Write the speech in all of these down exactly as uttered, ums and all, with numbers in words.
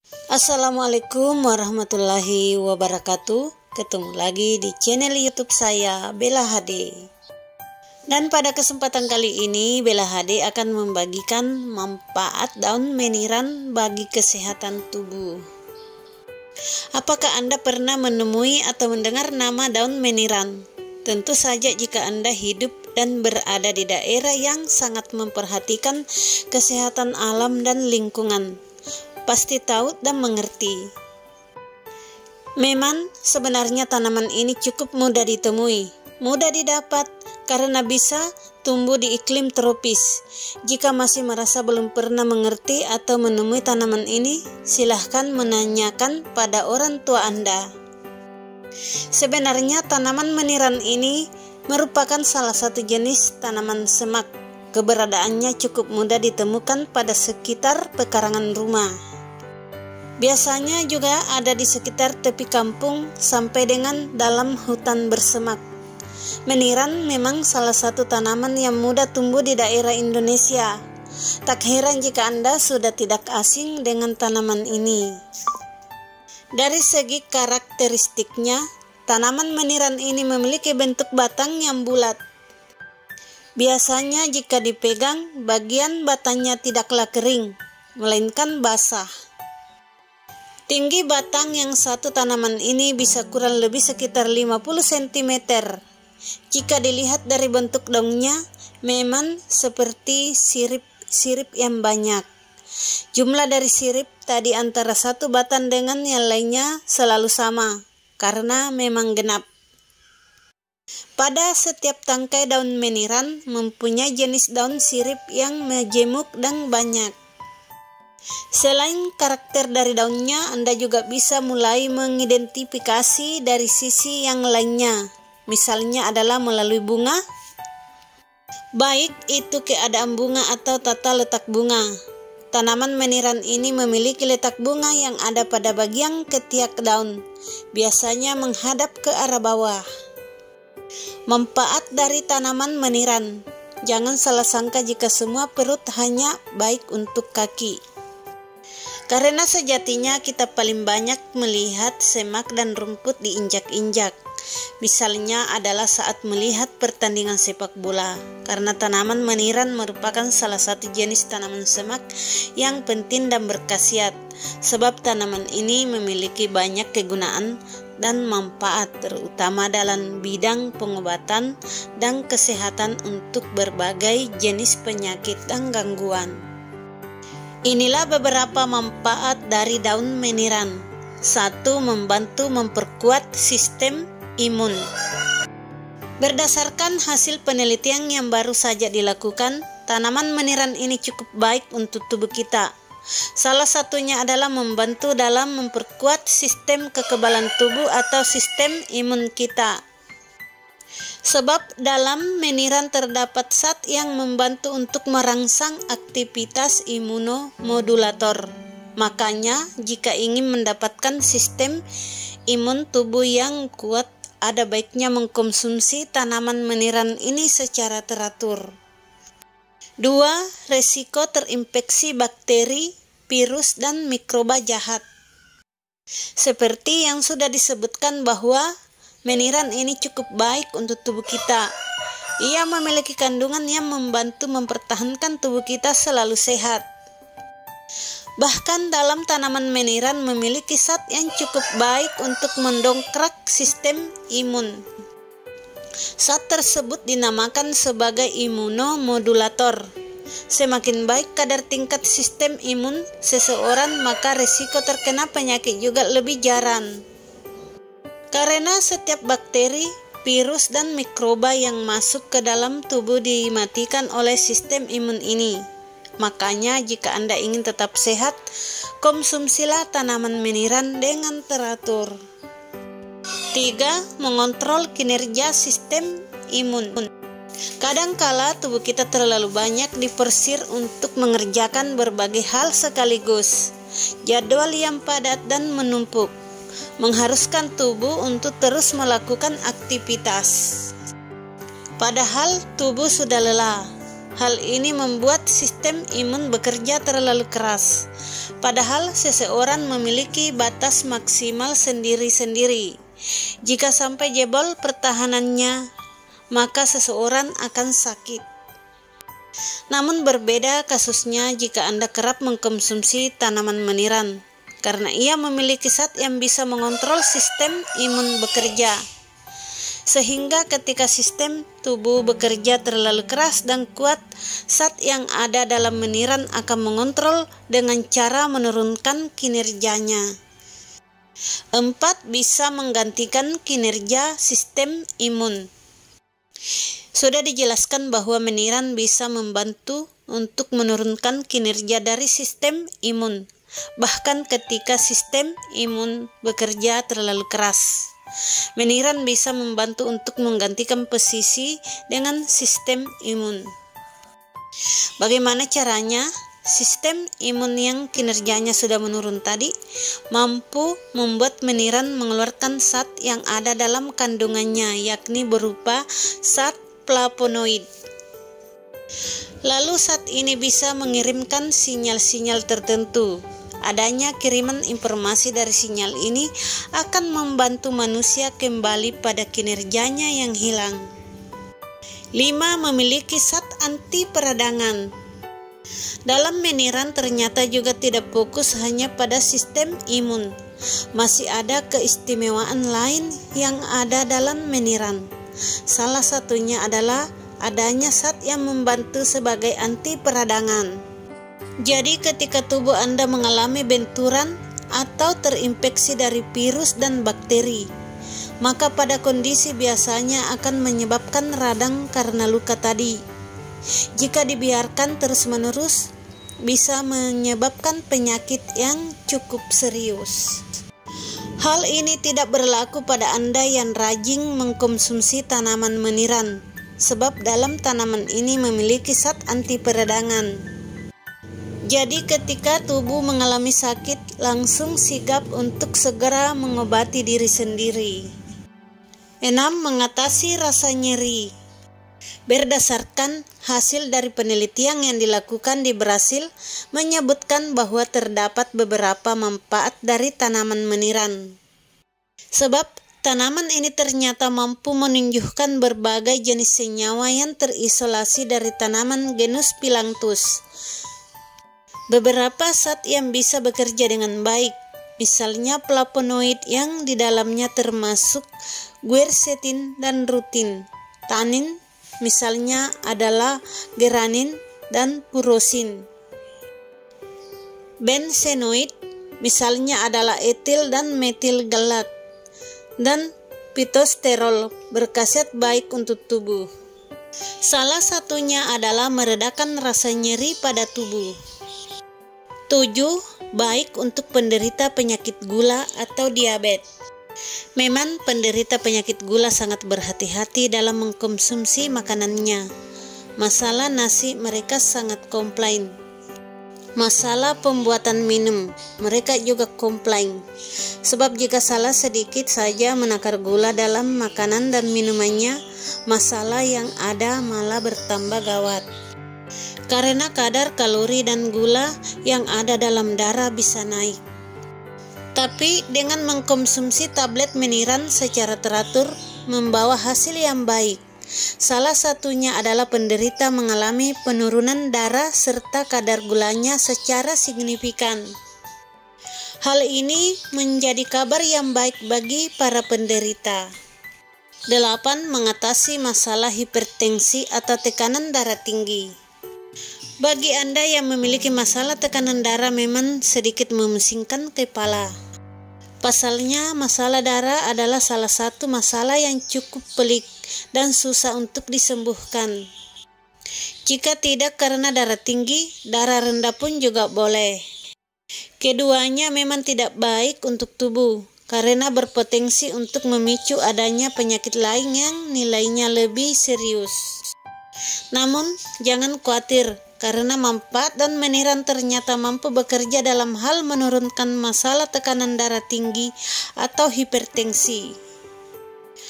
Assalamualaikum warahmatullahi wabarakatuh. Ketemu lagi di channel YouTube saya, Bella H D. Dan pada kesempatan kali ini Bella H D akan membagikan manfaat daun meniran bagi kesehatan tubuh. Apakah Anda pernah menemui atau mendengar nama daun meniran? Tentu saja jika Anda hidup dan berada di daerah yang sangat memperhatikan kesehatan alam dan lingkungan, pasti tahu dan mengerti. Memang sebenarnya tanaman ini cukup mudah ditemui, mudah didapat karena bisa tumbuh di iklim tropis. Jika masih merasa belum pernah mengerti atau menemui tanaman ini, silahkan menanyakan pada orang tua Anda. Sebenarnya tanaman meniran ini merupakan salah satu jenis tanaman semak. Keberadaannya cukup mudah ditemukan pada sekitar pekarangan rumah. Biasanya juga ada di sekitar tepi kampung sampai dengan dalam hutan bersemak. Meniran memang salah satu tanaman yang mudah tumbuh di daerah Indonesia. Tak heran jika Anda sudah tidak asing dengan tanaman ini. Dari segi karakteristiknya, tanaman meniran ini memiliki bentuk batang yang bulat. Biasanya jika dipegang, bagian batangnya tidaklah kering, melainkan basah. Tinggi batang yang satu tanaman ini bisa kurang lebih sekitar lima puluh sentimeter. Jika dilihat dari bentuk daunnya, memang seperti sirip-sirip yang banyak. Jumlah dari sirip tadi antara satu batang dengan yang lainnya selalu sama, karena memang genap. Pada setiap tangkai daun meniran mempunyai jenis daun sirip yang majemuk dan banyak. Selain karakter dari daunnya, Anda juga bisa mulai mengidentifikasi dari sisi yang lainnya. Misalnya adalah melalui bunga, baik itu keadaan bunga atau tata letak bunga. Tanaman meniran ini memiliki letak bunga yang ada pada bagian ketiak daun, biasanya menghadap ke arah bawah. Manfaat dari tanaman meniran. Jangan salah sangka jika semua perut hanya baik untuk kaki. Karena sejatinya kita paling banyak melihat semak dan rumput diinjak-injak. Misalnya adalah saat melihat pertandingan sepak bola, karena tanaman meniran merupakan salah satu jenis tanaman semak yang penting dan berkhasiat, sebab tanaman ini memiliki banyak kegunaan dan manfaat, terutama dalam bidang pengobatan dan kesehatan untuk berbagai jenis penyakit dan gangguan. Inilah beberapa manfaat dari daun meniran. Satu, membantu memperkuat sistem imun. Berdasarkan hasil penelitian yang baru saja dilakukan, tanaman meniran ini cukup baik untuk tubuh kita. Salah satunya adalah membantu dalam memperkuat sistem kekebalan tubuh atau sistem imun kita. Sebab dalam meniran terdapat zat yang membantu untuk merangsang aktivitas imunomodulator. Makanya jika ingin mendapatkan sistem imun tubuh yang kuat, ada baiknya mengkonsumsi tanaman meniran ini secara teratur. Dua, resiko terinfeksi bakteri, virus, dan mikroba jahat. Seperti yang sudah disebutkan bahwa meniran ini cukup baik untuk tubuh kita. Ia memiliki kandungan yang membantu mempertahankan tubuh kita selalu sehat. Bahkan dalam tanaman meniran memiliki zat yang cukup baik untuk mendongkrak sistem imun. Zat tersebut dinamakan sebagai imunomodulator. Semakin baik kadar tingkat sistem imun seseorang, maka resiko terkena penyakit juga lebih jarang. Karena setiap bakteri, virus, dan mikroba yang masuk ke dalam tubuh dimatikan oleh sistem imun ini. Makanya jika Anda ingin tetap sehat, konsumsilah tanaman meniran dengan teratur. Tiga, mengontrol kinerja sistem imun. Kadangkala tubuh kita terlalu banyak diforsir untuk mengerjakan berbagai hal sekaligus. Jadwal yang padat dan menumpuk mengharuskan tubuh untuk terus melakukan aktivitas. Padahal tubuh sudah lelah. Hal ini membuat sistem imun bekerja terlalu keras, padahal seseorang memiliki batas maksimal sendiri-sendiri. Jika sampai jebol pertahanannya, maka seseorang akan sakit. Namun berbeda kasusnya jika Anda kerap mengkonsumsi tanaman meniran, karena ia memiliki zat yang bisa mengontrol sistem imun bekerja. Sehingga ketika sistem tubuh bekerja terlalu keras dan kuat, zat yang ada dalam meniran akan mengontrol dengan cara menurunkan kinerjanya. Empat, bisa menggantikan kinerja sistem imun. Sudah dijelaskan bahwa meniran bisa membantu untuk menurunkan kinerja dari sistem imun, bahkan ketika sistem imun bekerja terlalu keras. Meniran bisa membantu untuk menggantikan posisi dengan sistem imun. Bagaimana caranya? Sistem imun yang kinerjanya sudah menurun tadi mampu membuat meniran mengeluarkan zat yang ada dalam kandungannya, yakni berupa zat flavonoid. Lalu zat ini bisa mengirimkan sinyal-sinyal tertentu. Adanya kiriman informasi dari sinyal ini akan membantu manusia kembali pada kinerjanya yang hilang. lima. Memiliki zat anti peradangan. Dalam meniran ternyata juga tidak fokus hanya pada sistem imun. Masih ada keistimewaan lain yang ada dalam meniran. Salah satunya adalah adanya zat yang membantu sebagai anti peradangan. Jadi ketika tubuh Anda mengalami benturan atau terinfeksi dari virus dan bakteri, maka pada kondisi biasanya akan menyebabkan radang karena luka tadi. Jika dibiarkan terus-menerus, bisa menyebabkan penyakit yang cukup serius. Hal ini tidak berlaku pada Anda yang rajin mengkonsumsi tanaman meniran, sebab dalam tanaman ini memiliki zat anti peradangan. Jadi ketika tubuh mengalami sakit, langsung sigap untuk segera mengobati diri sendiri. enam. Mengatasi rasa nyeri. Berdasarkan hasil dari penelitian yang dilakukan di Brasil, menyebutkan bahwa terdapat beberapa manfaat dari tanaman meniran. Sebab tanaman ini ternyata mampu menunjukkan berbagai jenis senyawa yang terisolasi dari tanaman genus Phyllanthus. Beberapa zat yang bisa bekerja dengan baik, misalnya flavonoid yang di dalamnya termasuk quercetin dan rutin. Tanin, misalnya adalah geranin dan furosin. Bensenoid, misalnya adalah etil dan metil galat. Dan pitosterol, berkhasiat baik untuk tubuh. Salah satunya adalah meredakan rasa nyeri pada tubuh. tujuh. Baik untuk penderita penyakit gula atau diabetes. Memang penderita penyakit gula sangat berhati-hati dalam mengkonsumsi makanannya. Masalah nasi mereka sangat komplain. Masalah pembuatan minum mereka juga komplain. Sebab jika salah sedikit saja menakar gula dalam makanan dan minumannya, masalah yang ada malah bertambah gawat. Karena kadar kalori dan gula yang ada dalam darah bisa naik. Tapi dengan mengkonsumsi tablet meniran secara teratur membawa hasil yang baik. Salah satunya adalah penderita mengalami penurunan darah serta kadar gulanya secara signifikan. Hal ini menjadi kabar yang baik bagi para penderita. delapan. Mengatasi masalah hipertensi atau tekanan darah tinggi. Bagi Anda yang memiliki masalah tekanan darah memang sedikit memusingkan kepala. Pasalnya, masalah darah adalah salah satu masalah yang cukup pelik dan susah untuk disembuhkan. Jika tidak karena darah tinggi, darah rendah pun juga boleh. Keduanya memang tidak baik untuk tubuh, karena berpotensi untuk memicu adanya penyakit lain yang nilainya lebih serius. Namun, jangan khawatir, karena manfaat dan meniran ternyata mampu bekerja dalam hal menurunkan masalah tekanan darah tinggi atau hipertensi.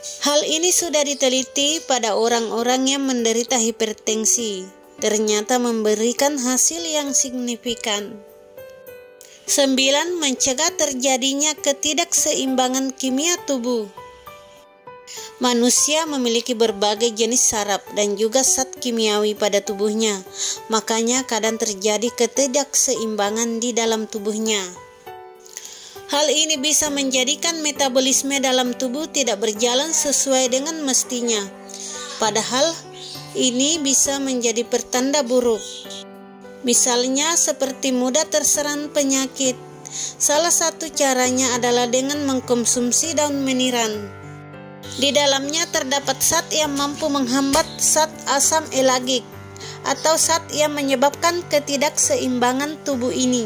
Hal ini sudah diteliti pada orang-orang yang menderita hipertensi. Ternyata memberikan hasil yang signifikan. Sembilan. Mencegah terjadinya ketidakseimbangan kimia tubuh. Manusia memiliki berbagai jenis saraf dan juga zat kimiawi pada tubuhnya. Makanya kadang terjadi ketidakseimbangan di dalam tubuhnya. Hal ini bisa menjadikan metabolisme dalam tubuh tidak berjalan sesuai dengan mestinya. Padahal ini bisa menjadi pertanda buruk. Misalnya seperti mudah terserang penyakit. Salah satu caranya adalah dengan mengkonsumsi daun meniran. Di dalamnya terdapat zat yang mampu menghambat zat asam elagik atau zat yang menyebabkan ketidakseimbangan tubuh ini.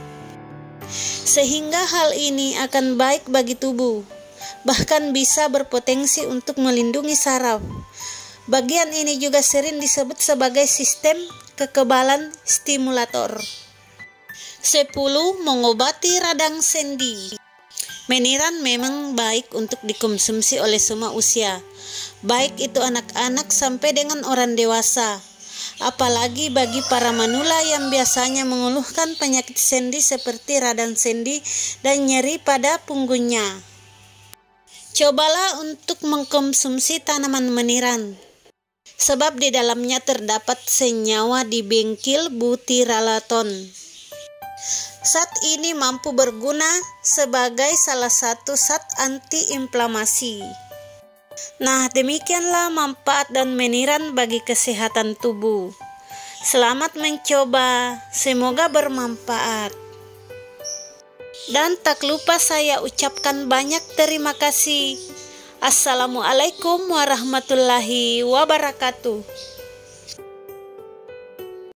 Sehingga hal ini akan baik bagi tubuh, bahkan bisa berpotensi untuk melindungi saraf. Bagian ini juga sering disebut sebagai sistem kekebalan stimulator. Sepuluh. Mengobati radang sendi. Meniran memang baik untuk dikonsumsi oleh semua usia, baik itu anak-anak sampai dengan orang dewasa. Apalagi bagi para manula yang biasanya mengeluhkan penyakit sendi seperti radang sendi dan nyeri pada punggungnya. Cobalah untuk mengkonsumsi tanaman meniran, sebab di dalamnya terdapat senyawa dibengkil butyralaton. Zat ini mampu berguna sebagai salah satu zat antiinflamasi. Nah, demikianlah manfaat daun meniran bagi kesehatan tubuh. Selamat mencoba, semoga bermanfaat. Dan tak lupa saya ucapkan banyak terima kasih. Assalamualaikum warahmatullahi wabarakatuh.